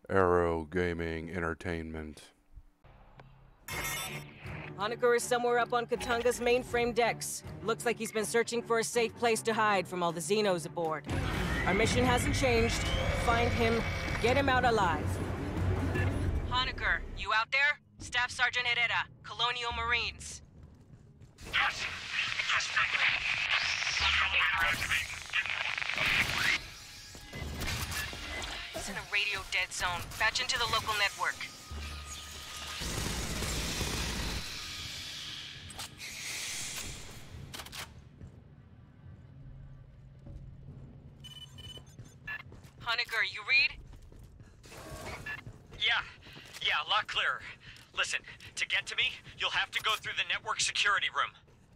Arrow Gaming Entertainment. Honecker is somewhere up on Katunga's mainframe decks. Looks like he's been searching for a safe place to hide from all the Xenos aboard. Our mission hasn't changed. Find him, get him out alive. Honecker, you out there? Staff Sergeant Herrera, Colonial Marines. Yes. Yes, He's in a radio dead zone. Patch into the local network. Honecker, you read? Yeah, a lot clearer. Listen, to get to me, you'll have to go through the network security room.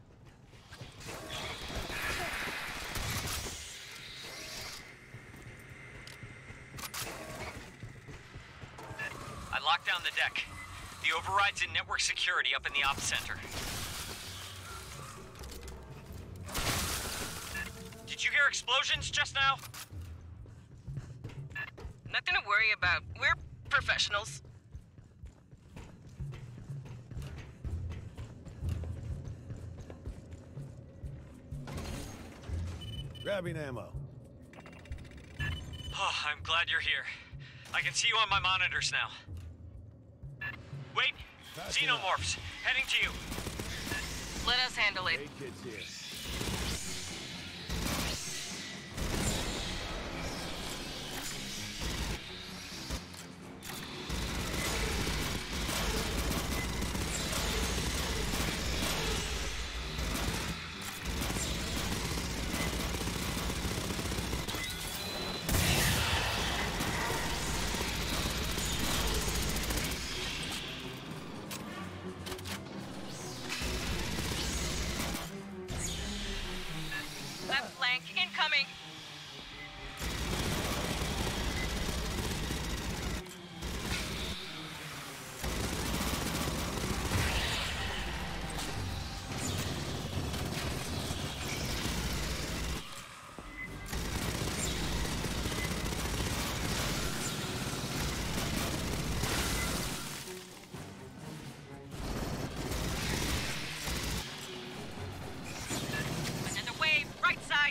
I locked down the deck. The override's in network security up in the ops center. Did you hear explosions just now? Nothing to worry about. We're professionals. Grabbing ammo. Oh, I'm glad you're here. I can see you on my monitors now. Wait! Xenomorphs! Heading to you! Let us handle it. Hey, kids here. Left flank incoming. Another wave, right side.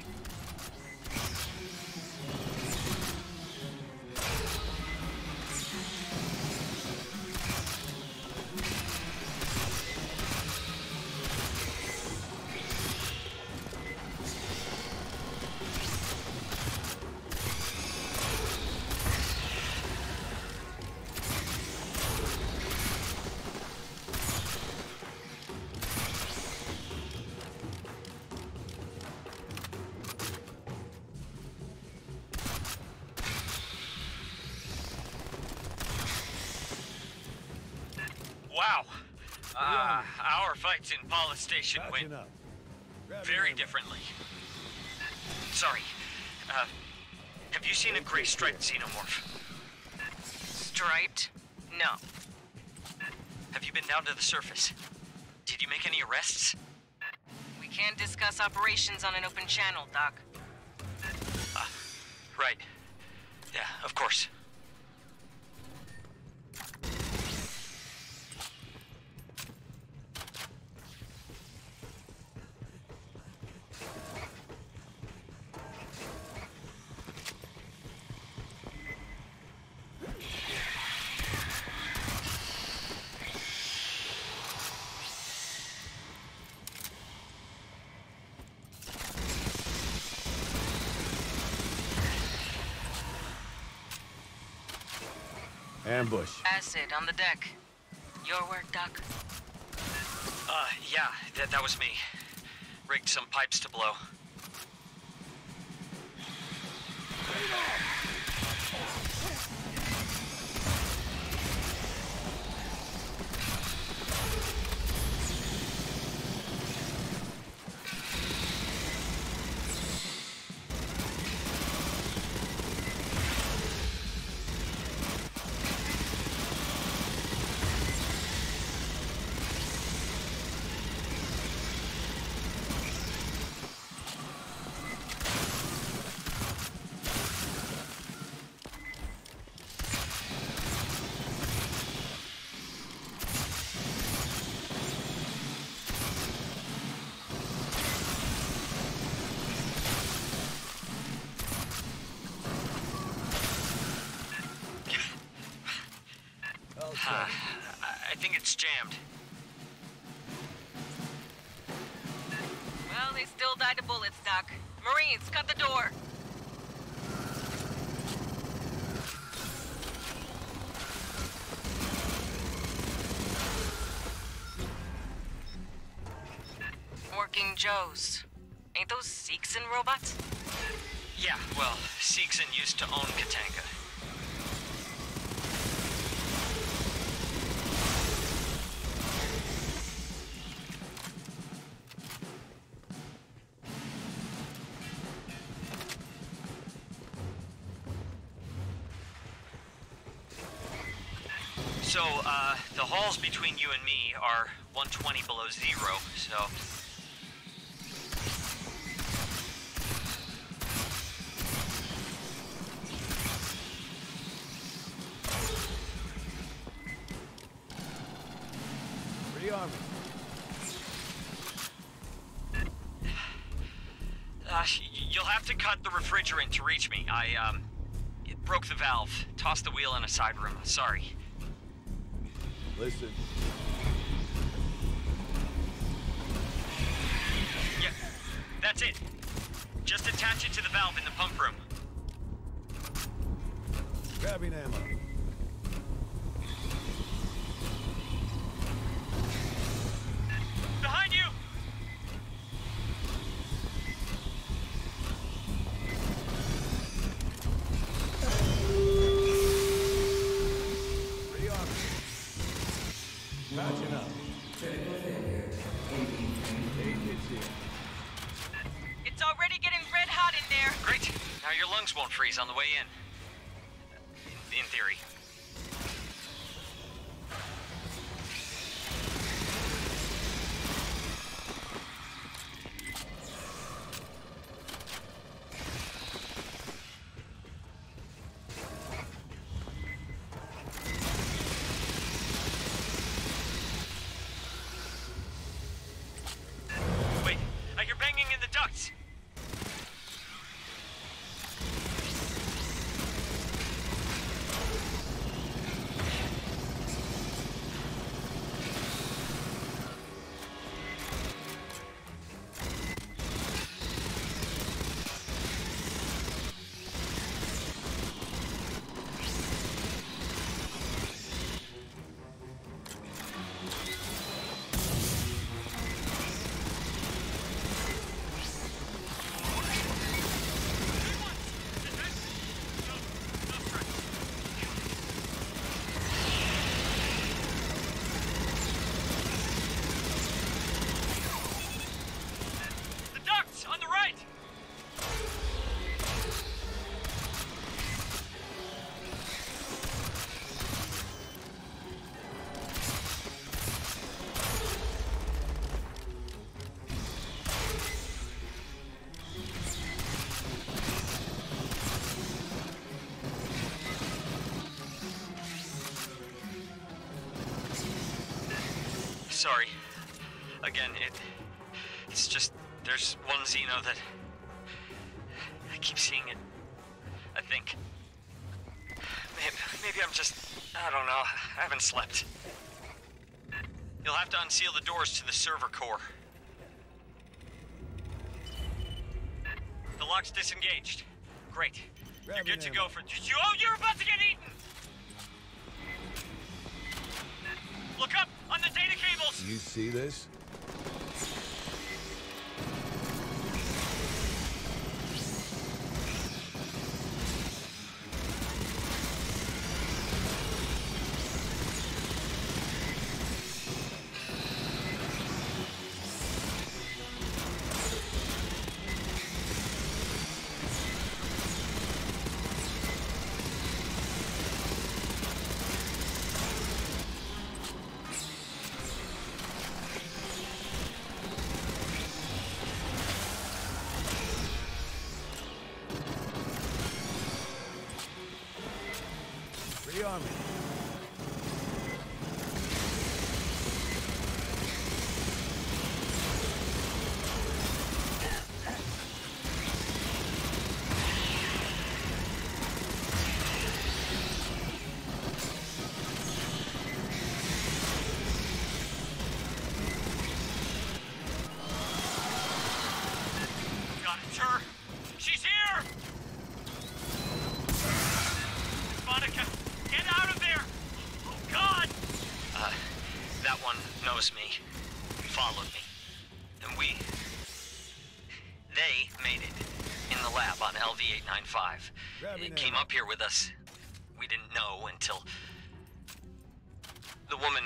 Wow! Our fights in Paula Station Patching went up. Grabbing very ammo. differently. Sorry. Have you seen a gray striped xenomorph? Striped? No. Have you been down to the surface? Did you make any arrests? We can't discuss operations on an open channel, Doc. Right. Yeah, of course. Ambush. Acid on the deck. Your work, Doc. Yeah, that was me. Rigged some pipes to blow. I think it's jammed. Well, they still died to bullets, Doc. Marines, cut the door. Working Joes. Ain't those Seegson robots? Yeah, well, Seegson used to own Katanga. So, the halls between you and me are 120 below zero, so... Rearming. You'll have to cut the refrigerant to reach me. It broke the valve. Tossed the wheel in a side room. Sorry. Listen. Yeah, that's it. Just attach it to the valve in the pump room. Grabbing ammo. Behind you! Patching up. It's already getting red hot in there. Great. Now your lungs won't freeze on the way in. In theory. Wait, I hear banging in the ducts. The ducts on the right. Sorry. Again, it's just, there's one Xeno that... I keep seeing it. I think. Maybe I'm just... I don't know. I haven't slept. You'll have to unseal the doors to the server core. The lock's disengaged. Great. You're good to go for... Oh, you're about to get eaten! Look up on the data cables! You see this? Rearming. Monica, get out of there! Oh, God! That one knows me. Followed me. And they made it in the lab on LV-895. It came up here with us. We didn't know until the woman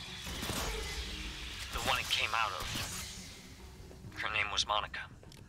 the one it came out of. Her name was Monica.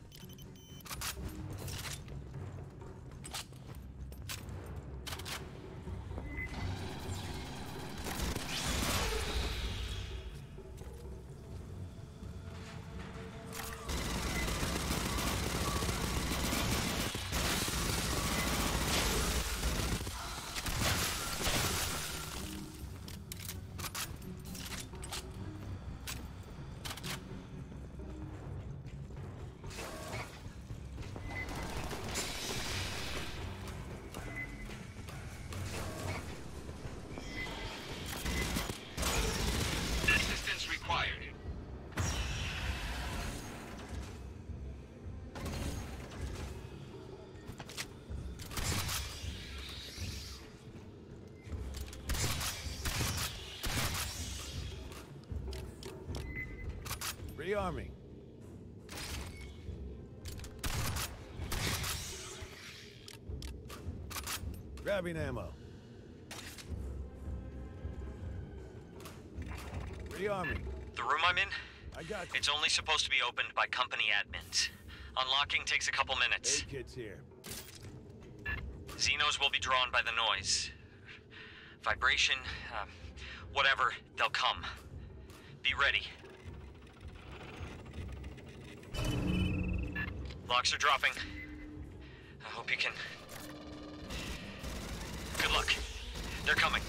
Assistance required. Rearming. Grabbing ammo. Rearming. The room I'm in? I got you. It's only supposed to be opened by company admins. Unlocking takes a couple minutes. Hey, kids here. Xenos will be drawn by the noise. Vibration, whatever, they'll come. Be ready. Locks are dropping. I hope you can... Good luck. They're coming.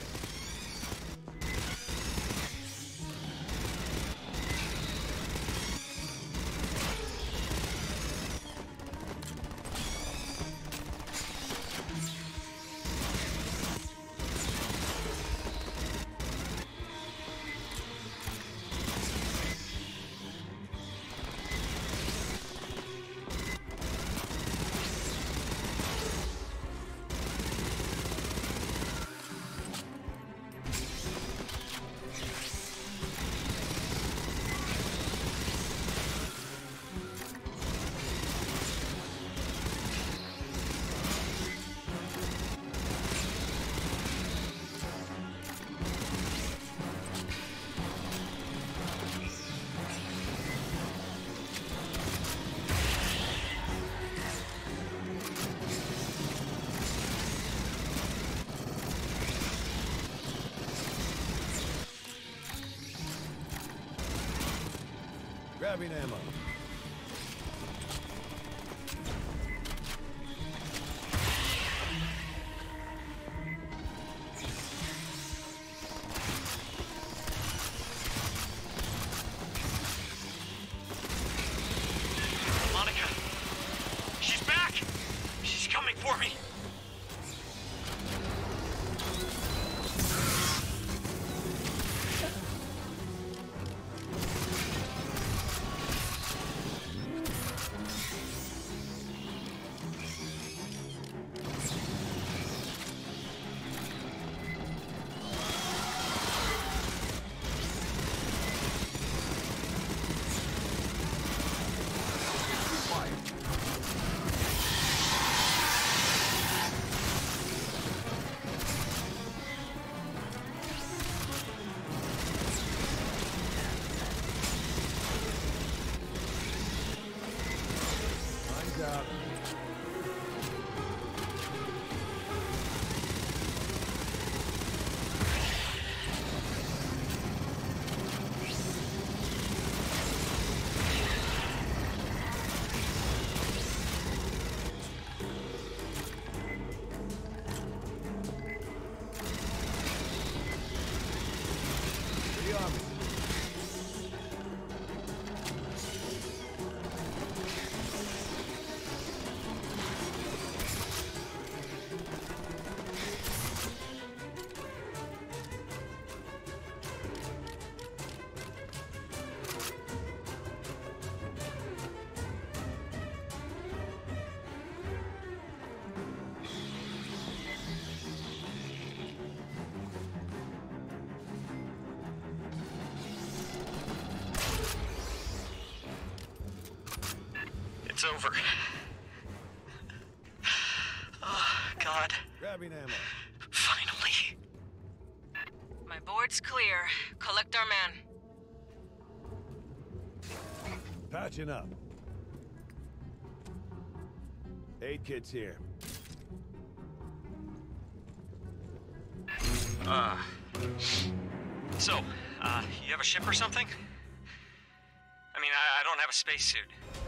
Grabbing ammo. Monica! She's back! She's coming for me! It's over. Oh, God. Grabbing ammo. Finally. My board's clear. Collect our man. Patching up. Aid kit's here. So, you have a ship or something? I mean, I don't have a spacesuit.